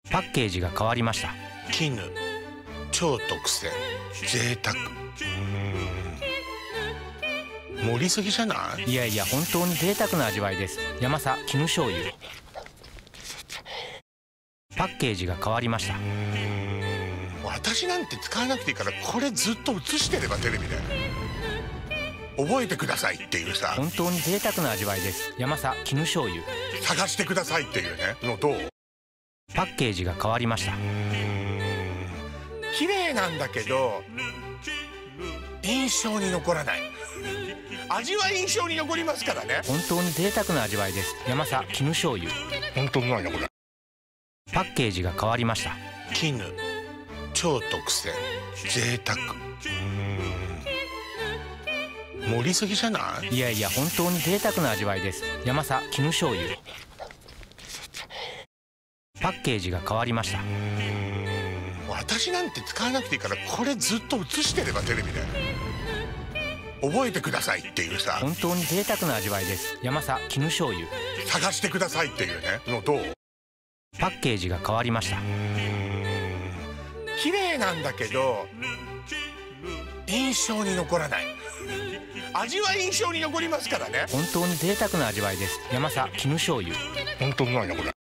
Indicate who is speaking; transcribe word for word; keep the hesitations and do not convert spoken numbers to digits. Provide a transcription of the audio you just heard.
Speaker 1: パッケージが変わりました。
Speaker 2: 絹超特選贅沢。うーん盛りすぎじゃない？
Speaker 1: いやいや、本当に贅沢な味わいです。ヤマサ絹醤油。パッケージが変わりました。
Speaker 2: うーん私なんて使わなくていいからこれずっと映してればテレビで覚えてくださいっていうさ、
Speaker 1: 本当に贅沢な味わいです。ヤマサ絹醤油。
Speaker 2: 探してくださいっていうねのどう？
Speaker 1: パッケージが変わりました。
Speaker 2: うーん綺麗なんだけど印象に残らない。味は印象に残りますからね。
Speaker 1: 本当に贅沢な味わいです。ヤマサ絹醤油。
Speaker 2: 本当うまいなこれ。
Speaker 1: パッケージが変わりました。
Speaker 2: 絹超特選贅沢。うーん盛りすぎじゃない？
Speaker 1: いやいや、本当に贅沢な味わいです。ヤマサ絹醤油。パッケージが変わりました。
Speaker 2: うーん私なんて使わなくていいからこれずっと映してればテレビで覚えてくださいっていうさ、
Speaker 1: 本当に贅沢な味わいです。ヤマサ絹醤油。
Speaker 2: 探してくださいっていうねのどう？
Speaker 1: パッケージが変わりました。
Speaker 2: うーん綺麗なんだけど印象に残らない。味は印象に残りますからね。
Speaker 1: 本当に贅沢な味わいです。ヤマサ絹醤油。
Speaker 2: 本当うまいなこれ。